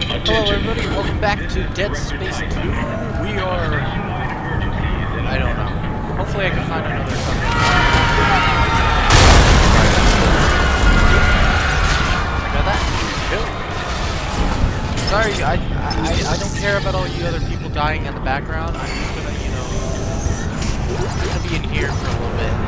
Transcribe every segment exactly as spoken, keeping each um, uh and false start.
Hello everybody, welcome back to Dead Space two. We are... I don't know. Hopefully I can find another company. I got that. Kill. Sorry, I, I, I don't care about all you other people dying in the background. I'm just gonna, you know... I'm gonna be in here for a little bit.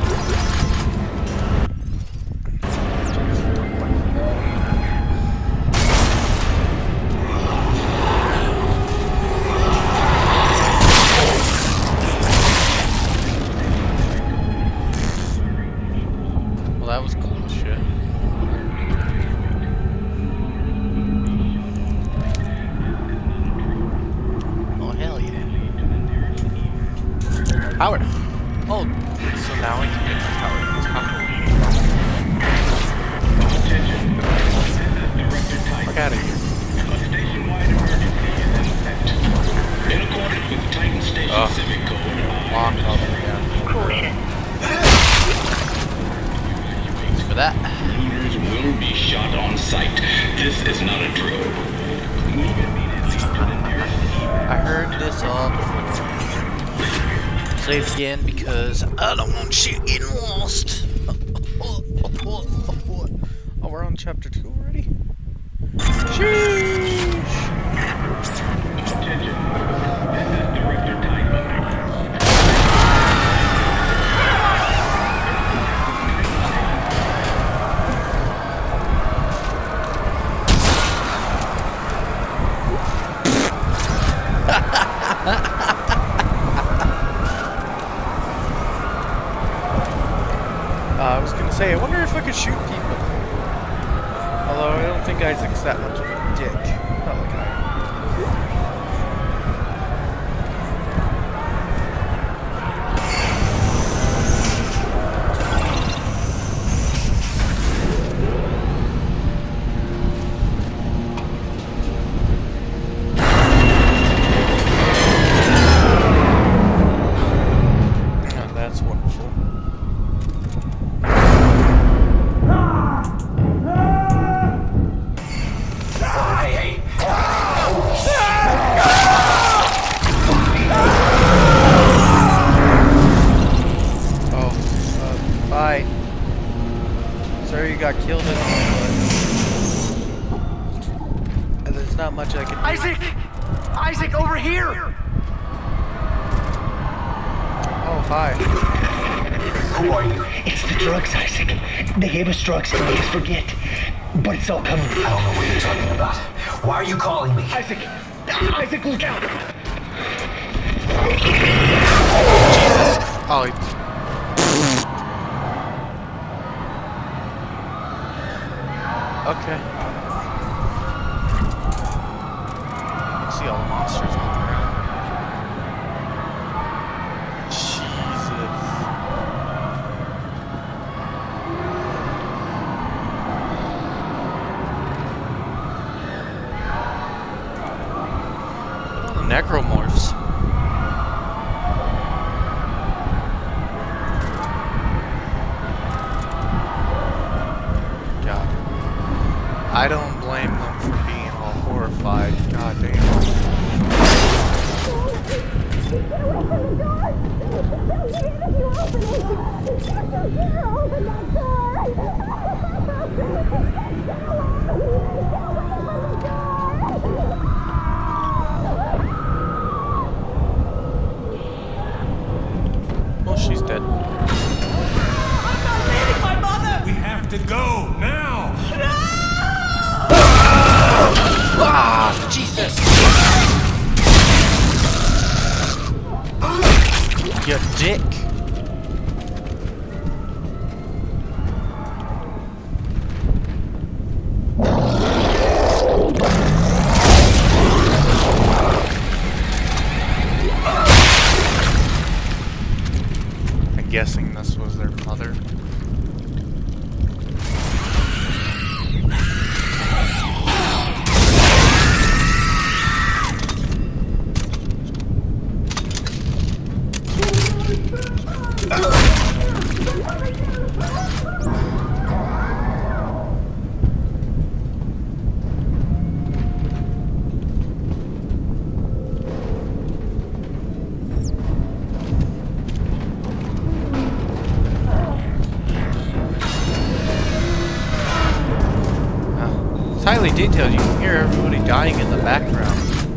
Powered. Oh, so now I can get my power. Fuck out of here. In accordance with Titan Station oh. Civic Code, Lock up again. Caution. Thanks for that. Looters will be shot on sight. This is not a drill. I heard this all before. Say it again because I don't want shit getting lost. Oh, we're on chapter two already? Sheesh! Attention. This is Director Titan. Uh, I was gonna say, I wonder if I could shoot people. Although I don't think Isaac's that much of a dick. Not like I am. Oh, that's wonderful. Got killed in the and there's not much I can do. Isaac! Isaac, over here! Oh, hi. Who are you? It's the drugs, Isaac. They gave us drugs to make us forget. But it's all coming. I don't know what you're talking about. Why are you calling me? Isaac! Isaac, look out! Jesus. Oh, he... Okay. I see all the monsters on the ground. Jesus. Oh, the necromorphs. I don't blame them for being all horrified. God damn. Well, she's dead. We have to go now! great details. You can hear everybody dying in the background.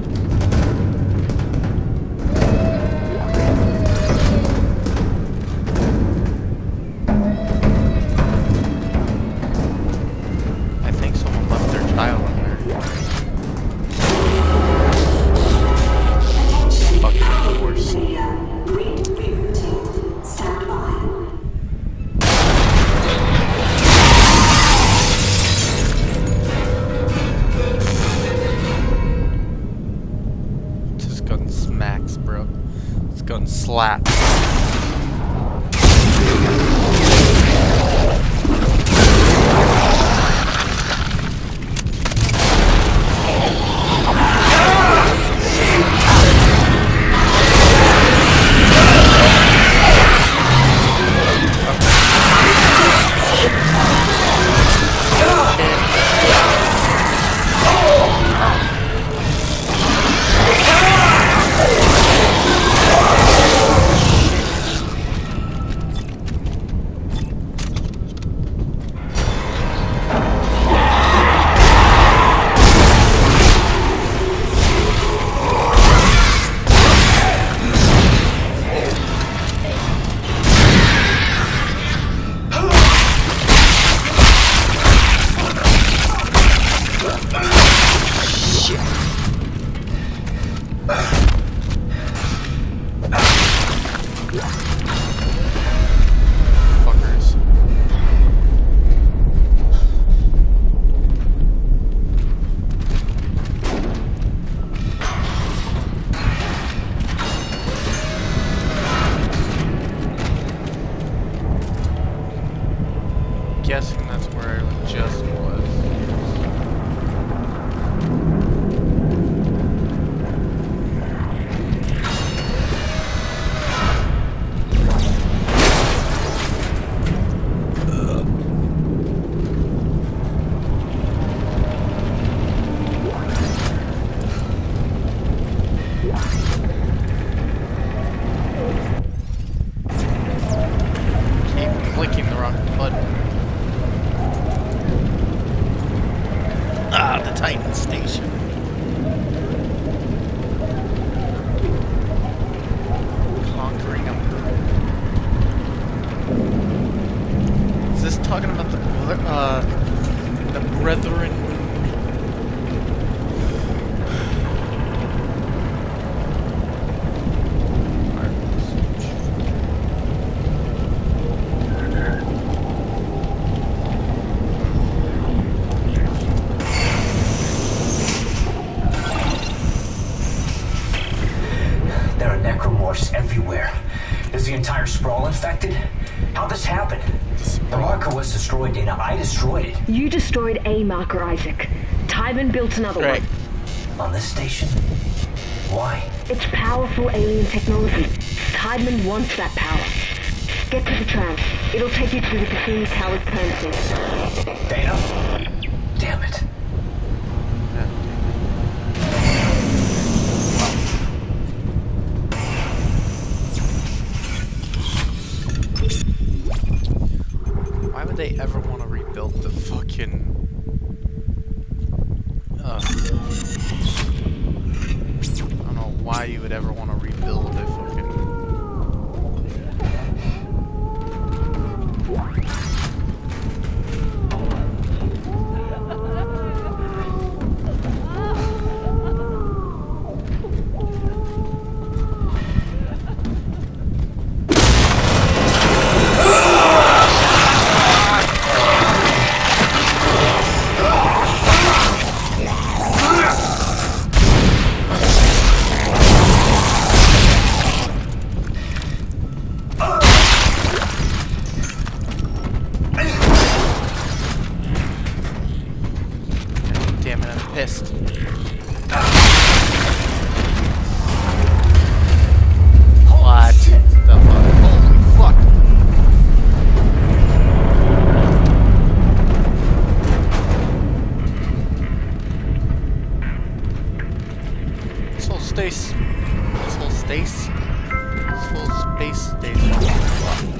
I think someone left their child in there. Fucking horse. Gun slaps. Guessing that's where I just was. Keep clicking the wrong button. Ah, the Titan Station. Conquering them. Is this talking about the uh the Brethren? Everywhere. Is the entire sprawl infected? How'd this happen? The marker was destroyed, Dana. I destroyed it. You destroyed a marker, Isaac. Tiedemann built another Right. one. On this station? Why? It's powerful alien technology. Tiedemann wants that power. Get to the tram. It'll take you to the Cassini Towers premises. Dana? Damn it. Why would they ever want to rebuild the fucking... Uh, I don't know why you would ever want to rebuild a fucking... Damn it, I'm pissed. What the fuck? Holy fuck. This whole space, this whole space, this whole space station. Fuck.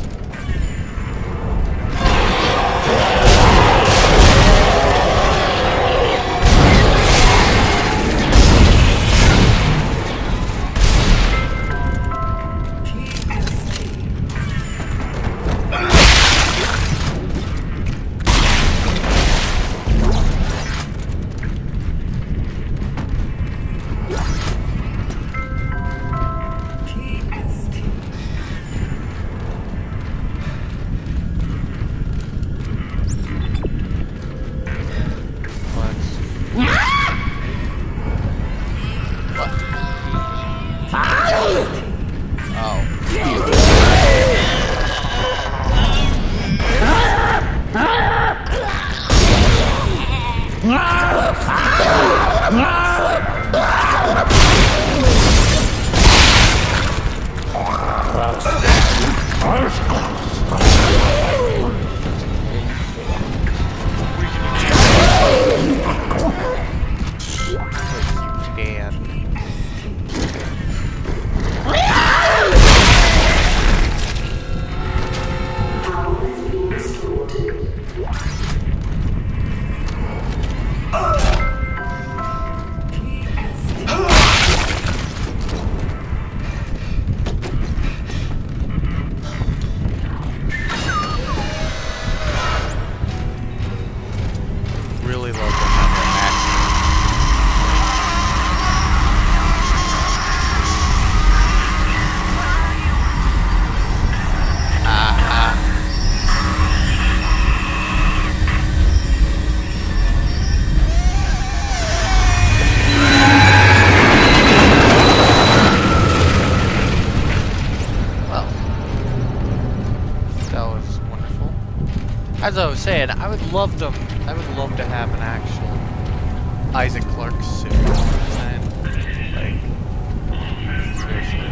As I was saying, I would love them. I would love to have an actual Isaac Clarke suit. You know what I'm saying? Like, seriously.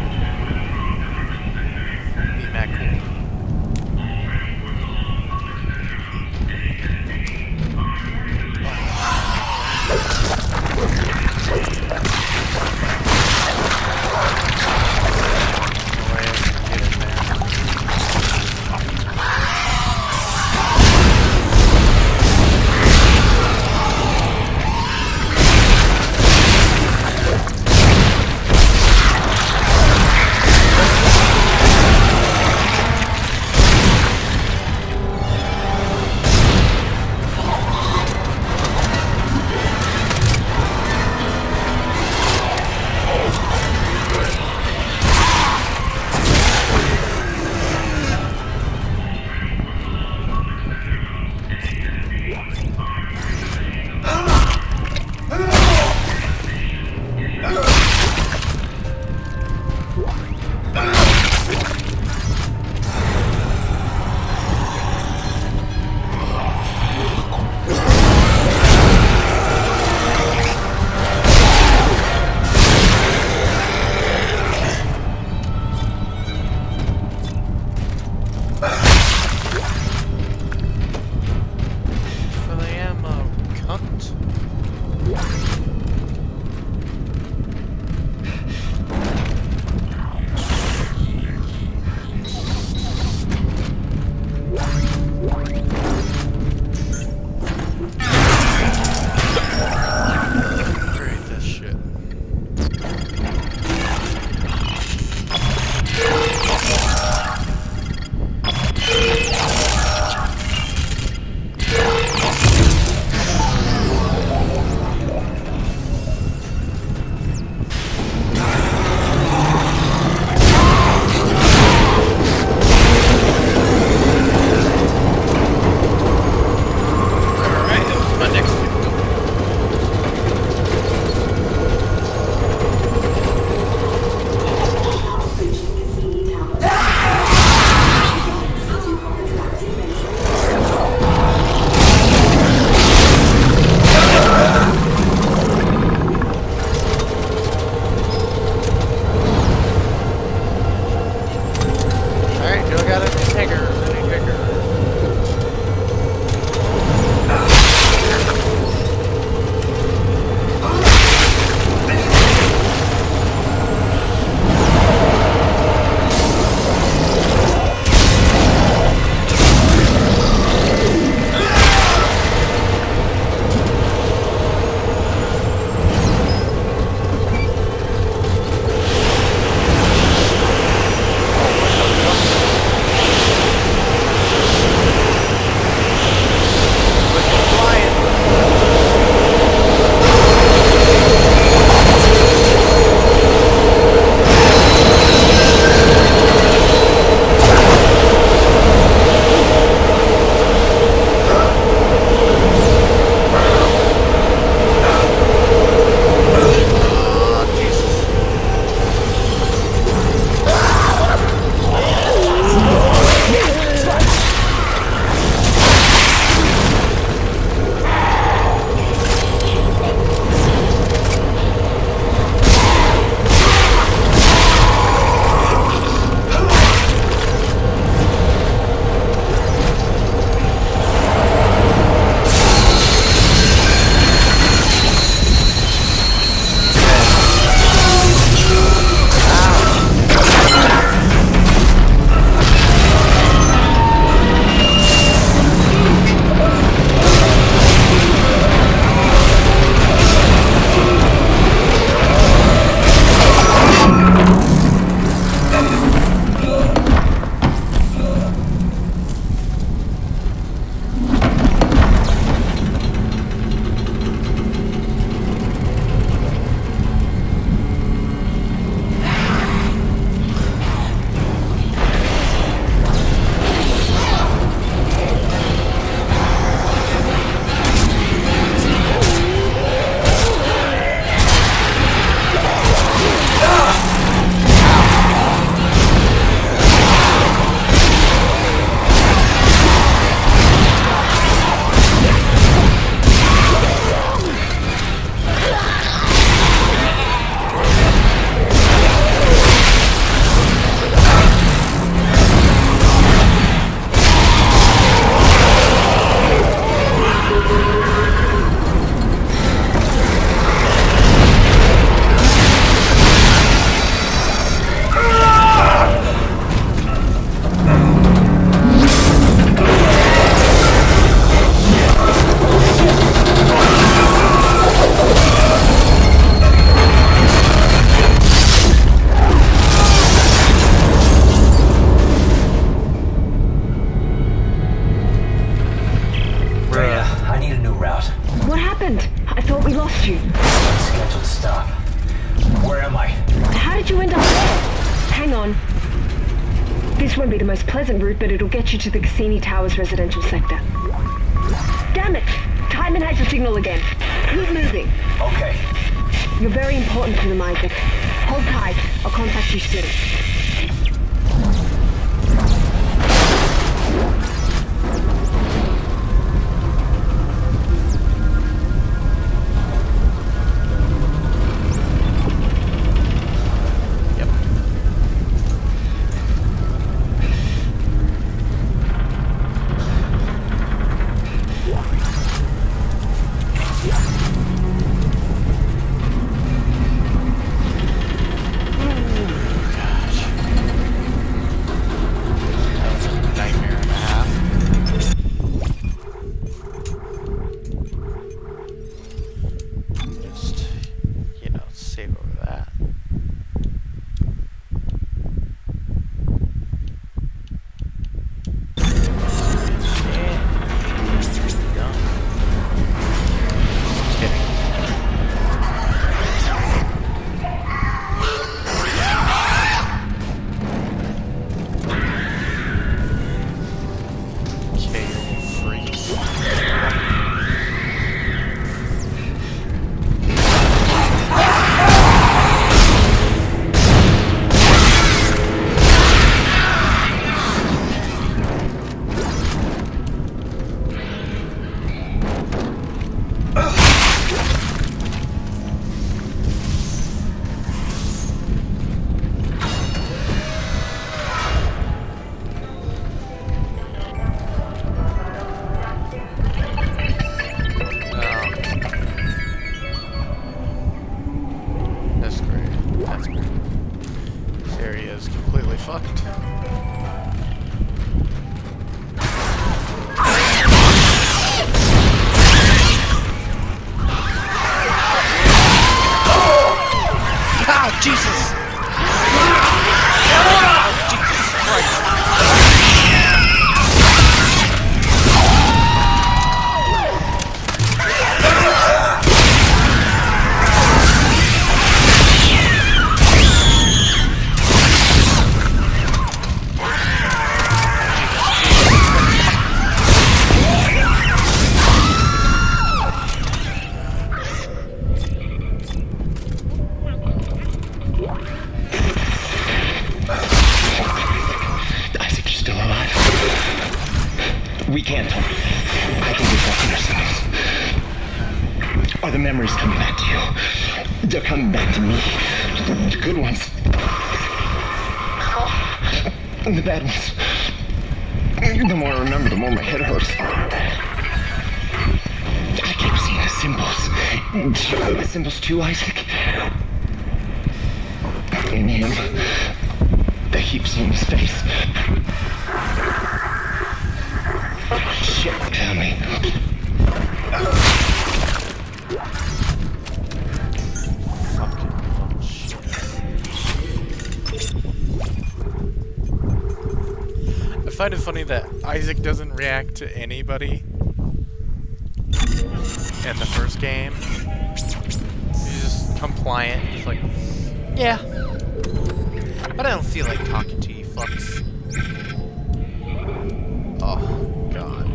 Be that cool. on. This won't be the most pleasant route, but it'll get you to the Cassini Towers residential sector. Damn it! Tideman has your signal again. Keep moving. Okay. You're very important to them, Isaac. Hold tight. I'll contact you soon. We can't talk. I think we're talking ourselves. Are the memories coming back to you? They're coming back to me. The good ones. And the bad ones. The more I remember, the more my head hurts. I keep seeing the symbols. The symbols too, Isaac. In him. I keep seeing his face. Shit, tell me. I find it funny that Isaac doesn't react to anybody in the first game. He's just compliant, just like, yeah. But I don't feel like talking to you fucks. Oh, God.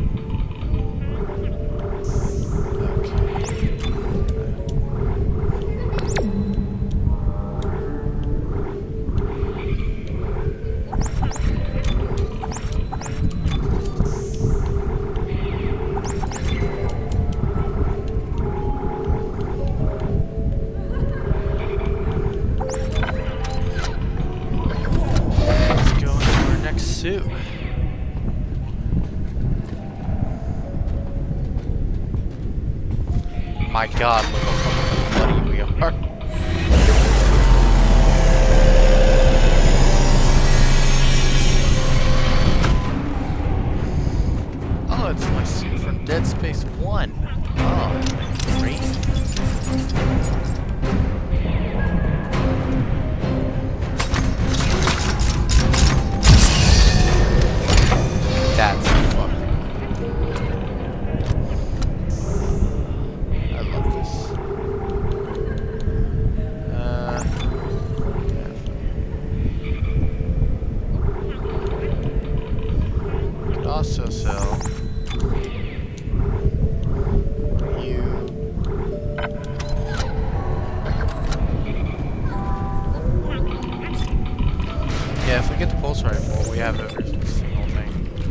Suit. My God, look how fucking bloody we are. Oh, it's my suit from Dead Space one. Oh, great. That's fun. I love this. pulse rifle, we have every single thing.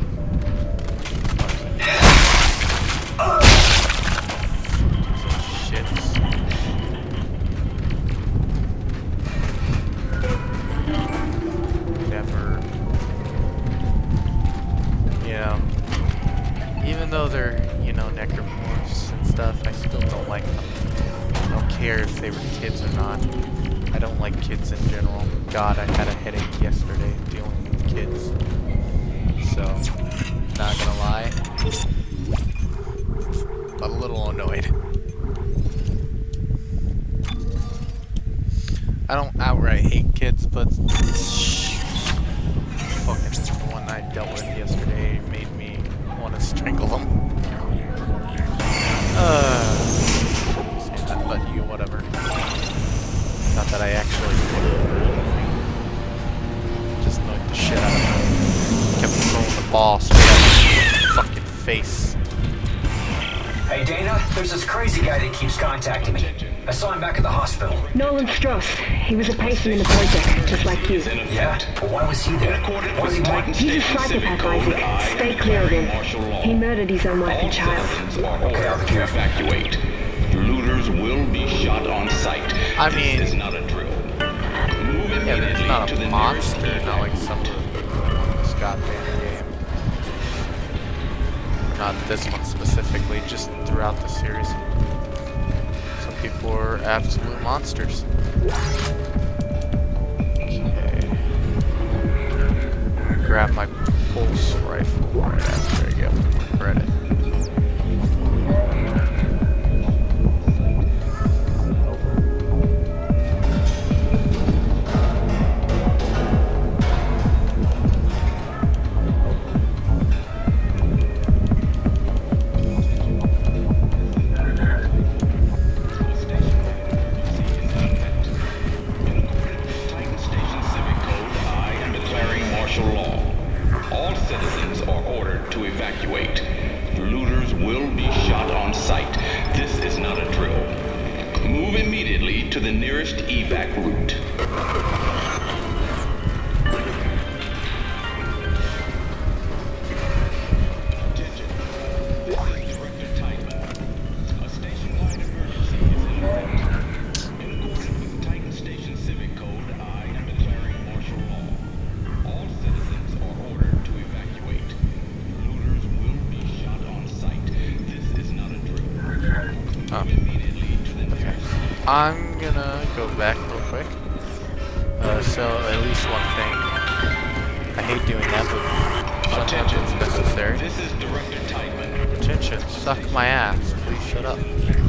Shits. Never. Yeah. Even though they're, you know, necromorphs and stuff, I still don't like them. I don't care if they were kids or not. I don't like kids in general. God, I had a headache yesterday dealing with kids. So, not gonna lie. A little annoyed. I don't outright hate kids, but fucking the one I dealt with yesterday made me want to strangle them. Uh, say that, but you, whatever. Not that I actually did it or anything. Just annoyed the shit out of him. Kept throwing the ball straight at his fucking face. Hey Dana, there's this crazy guy that keeps contacting me. I saw him back at the hospital. Nolan Strauss. He was a patient in the project, just like you. Yeah? Well, why was he there? What does he want? He's a psychopath, Isaac. Stay clear of him. He murdered his own wife and child. Okay, I'll be careful. Evacuate. Looters will be shot on sight. I mean, this is not a drill. Move yeah, but it's not to a the monster, not like some of this goddamn game. Not this one specifically, just throughout the series. Some people are absolute monsters. Okay. Grab my pulse rifle right after I get more credit. I'm gonna go back real quick. Uh, so at least one thing. I hate doing that, but sometimes it's necessary. This is Director Tiedemann. Attention, suck my ass. Please shut up.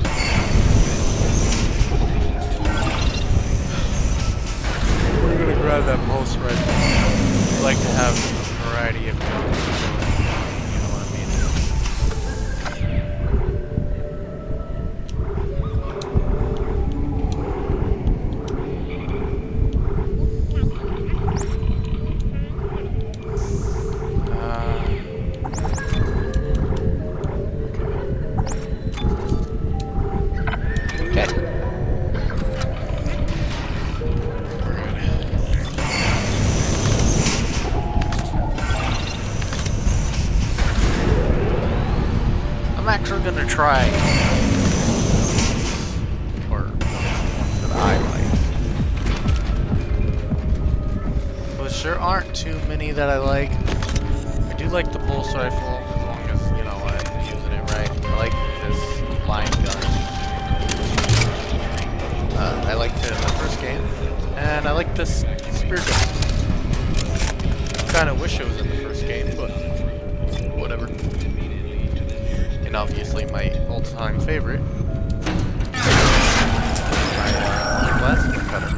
We're gonna grab that pulse rifle. I like to have a variety of guns. You know what I mean? Gonna try or ones that I like. But there aren't too many that I like. I do like the pulse rifle as long as you know I'm using it right. I like this line gun. Uh, I liked it in the first game, and I like this spear gun. Kind of wish it was in the first game, but whatever. And obviously my all-time favorite, my uh, plasma cutter.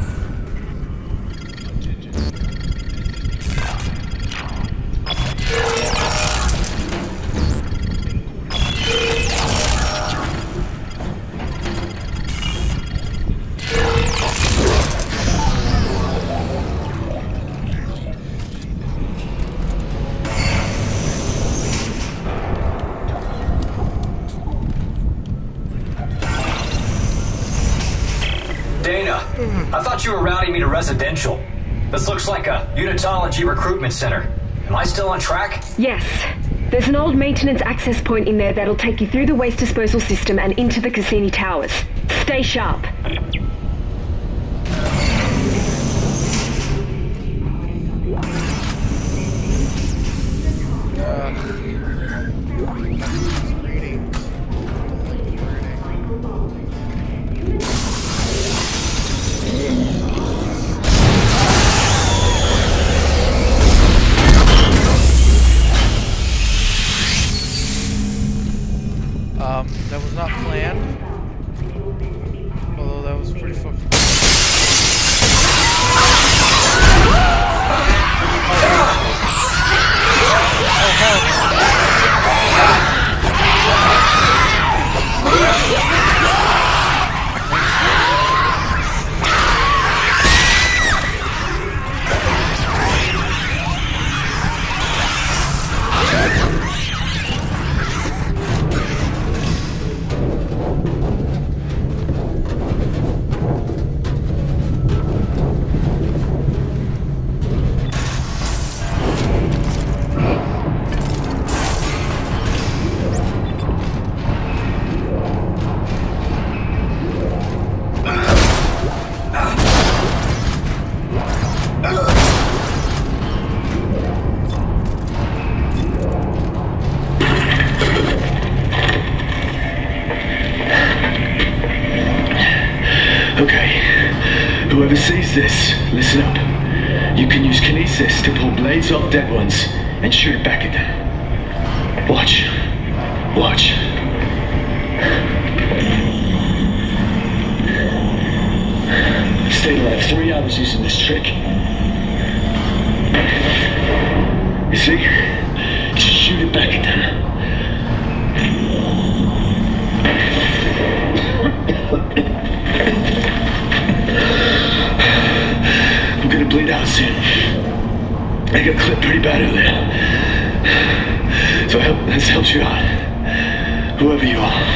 I thought you were routing me to residential. This looks like a unitology recruitment center. Am I still on track? Yes. There's an old maintenance access point in there that'll take you through the waste disposal system and into the Cassini Towers. Stay sharp. Um, that was not planned. Although that was pretty fucking... Whoever sees this, listen up. You can use kinesis to pull blades off dead ones and shoot it back at them. Watch. Watch. I've stayed alive three hours using this trick. You see? Just shoot it back at them. I'm gonna bleed out soon. I got clipped pretty bad earlier. So I hope this helps you out. Whoever you are.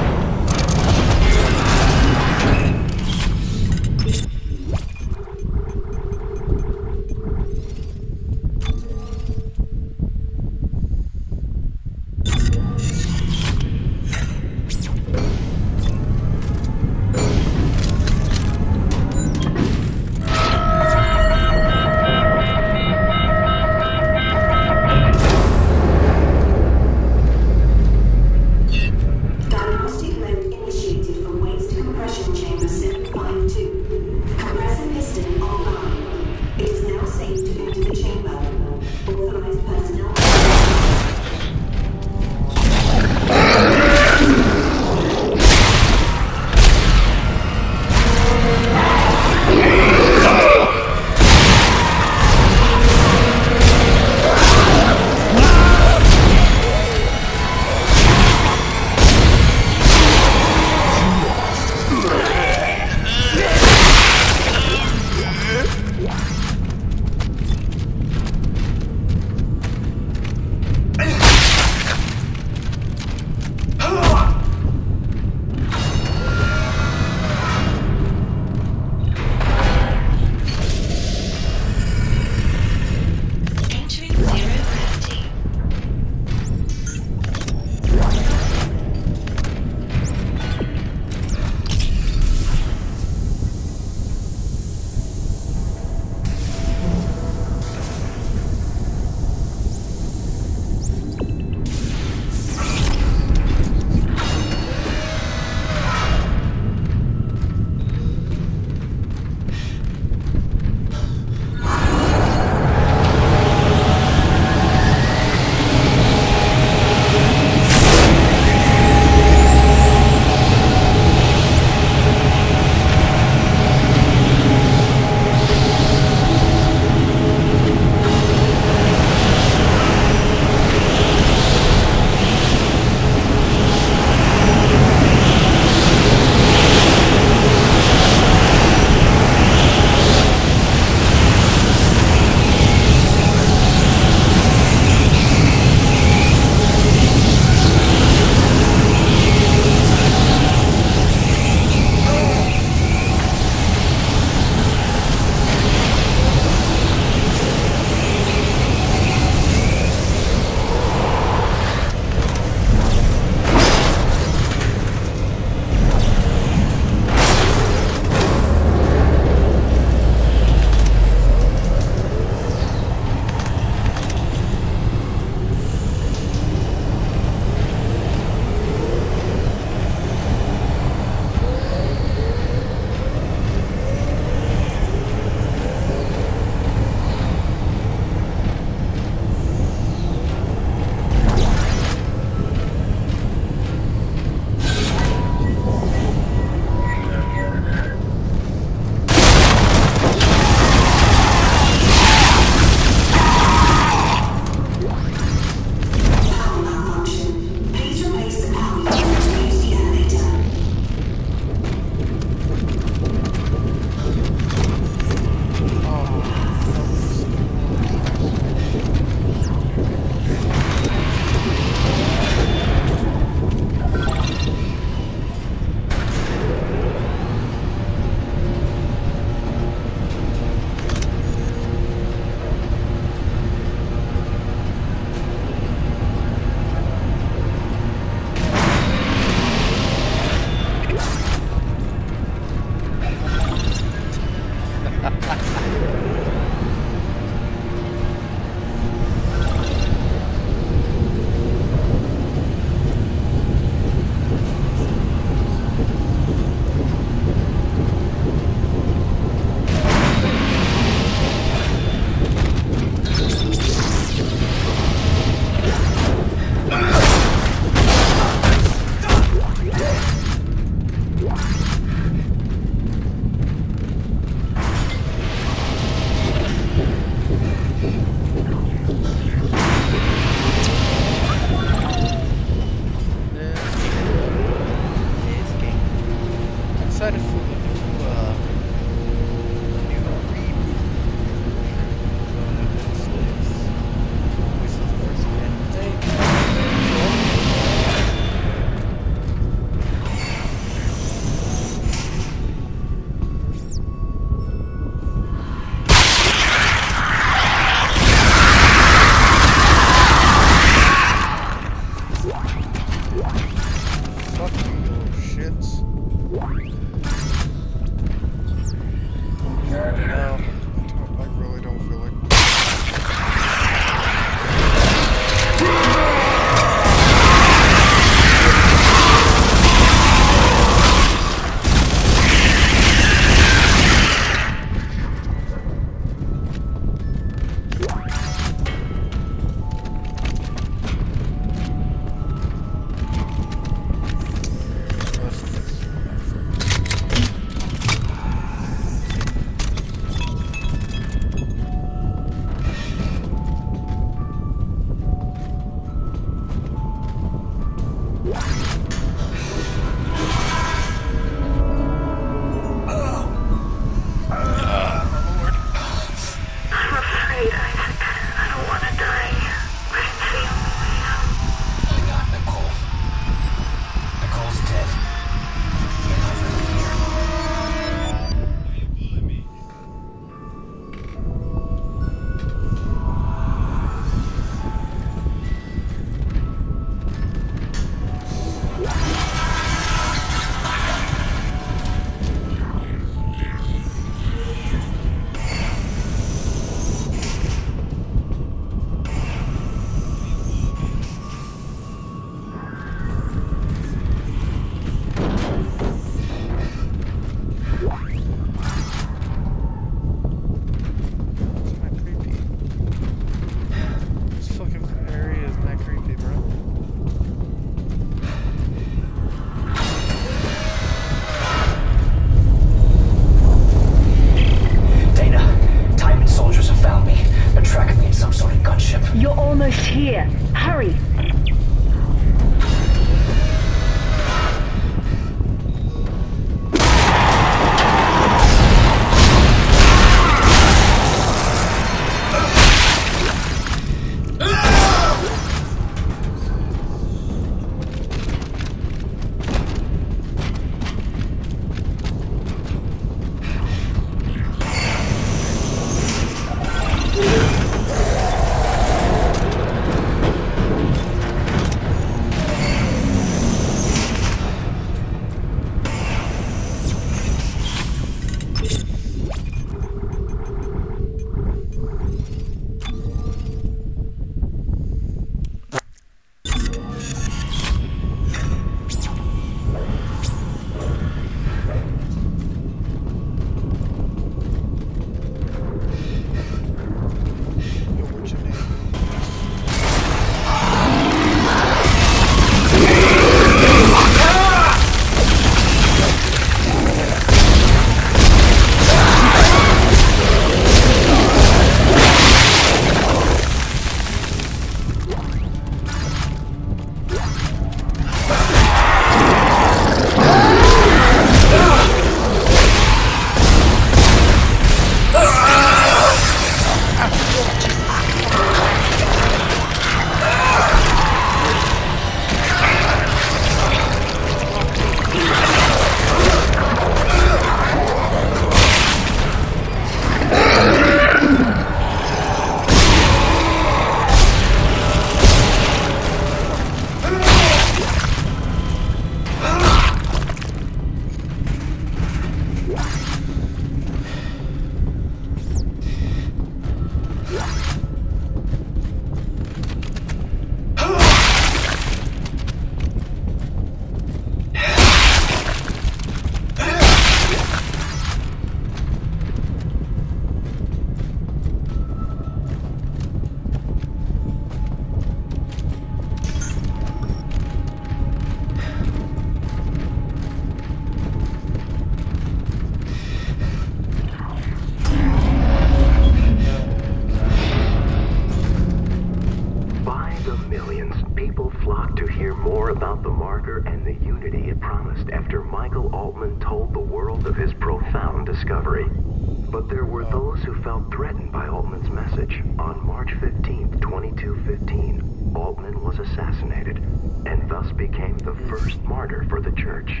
flocked to hear more about the marker and the unity it promised after Michael Altman told the world of his profound discovery. But there were those who felt threatened by Altman's message. On March fifteenth, twenty-two fifteen, Altman was assassinated and thus became the first martyr for the church.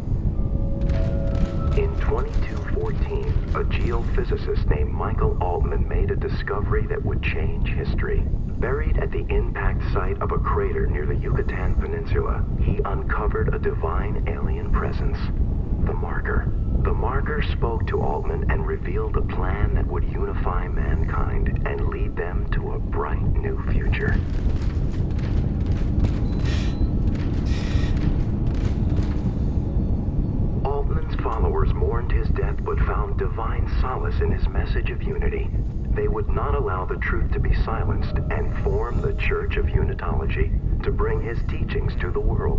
In twenty-two fourteen, a geophysicist named Michael Altman made a discovery that would change history. Buried at the impact site of a crater near the Yucatan Peninsula, he uncovered a divine alien presence, the marker. The marker spoke to Altman and revealed a plan that would unify mankind and lead them to a bright new future. Altman's followers mourned his death but found divine solace in his message of unity. They would not allow the truth to be silenced and form the Church of Unitology to bring his teachings to the world.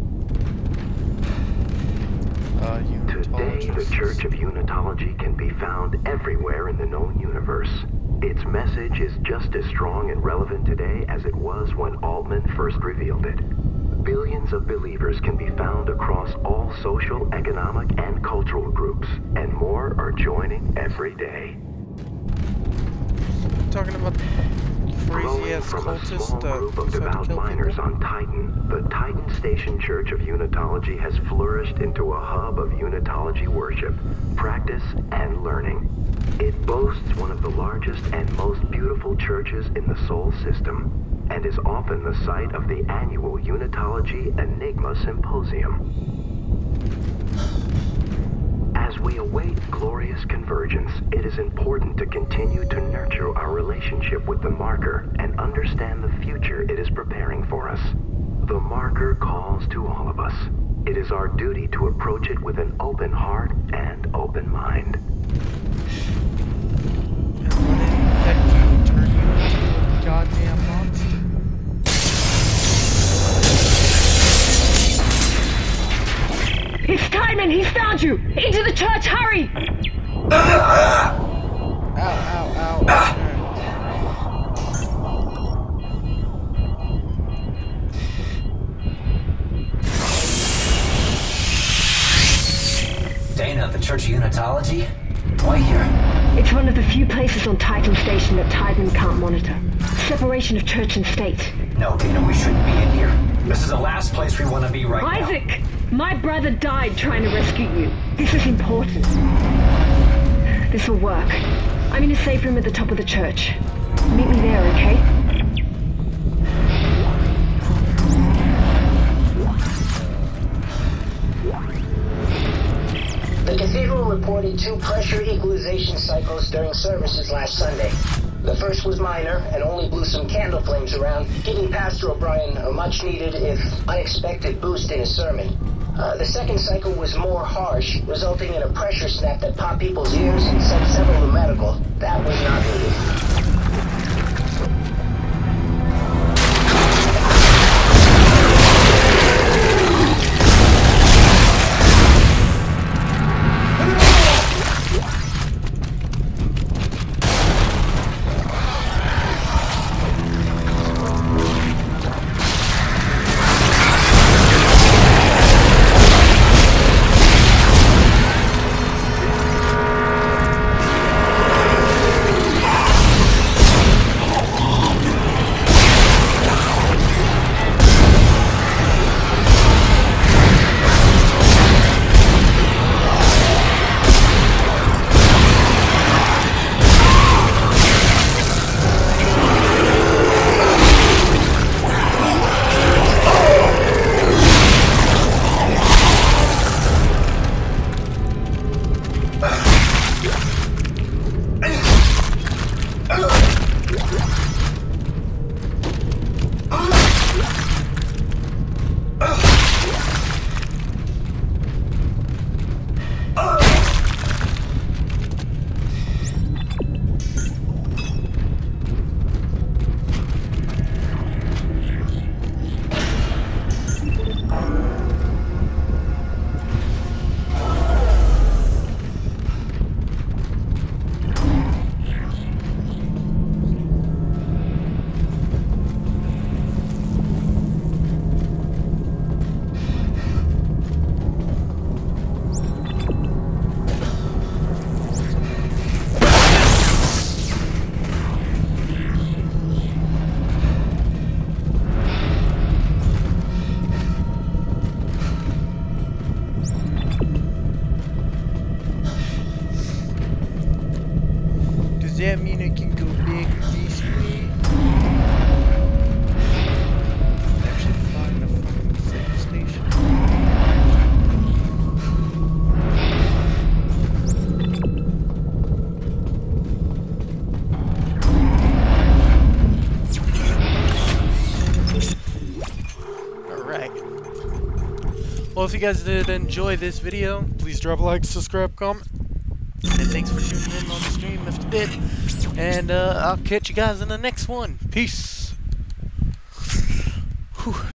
Uh, Today, the Church of Unitology can be found everywhere in the known universe. Its message is just as strong and relevant today as it was when Altman first revealed it. Billions of believers can be found across all social, economic, and cultural groups, and more are joining every day. Talking about crazy ass from a cultist small uh, group of who's had to devout kill miners people? on Titan, the Titan Station Church of Unitology has flourished into a hub of Unitology worship, practice, and learning. It boasts one of the largest and most beautiful churches in the Sol system, and is often the site of the annual Unitology Enigma Symposium. As we await glorious convergence, it is important to continue to nurture our relationship with the marker and understand the future it is preparing for us. The marker calls to all of us. It is our duty to approach it with an open heart and open mind. And what did that dude turn you into a goddamn monster? It's Timon! He's found you! Into the church, hurry! Ow, ow, ow. Dana, the Church of Unitology? Why here? It's one of the few places on Titan Station that Timon can't monitor. Separation of church and state. No, Dana, we shouldn't be in here. This is the last place we want to be right now. Isaac! My brother died trying to rescue you. This is important. This will work. I'm in a safe room at the top of the church. Meet me there, okay? The cathedral reported two pressure equalization cycles during services last Sunday. The first was minor and only blew some candle flames around, giving Pastor O'Brien a much-needed, if unexpected, boost in his sermon. Uh, the second cycle was more harsh, resulting in a pressure snap that popped people's ears and sent several to medical. That was not needed. Well, if you guys did enjoy this video, please drop a like, subscribe, comment. And thanks for tuning in on the stream if you did. And uh, I'll catch you guys in the next one. Peace. Whew.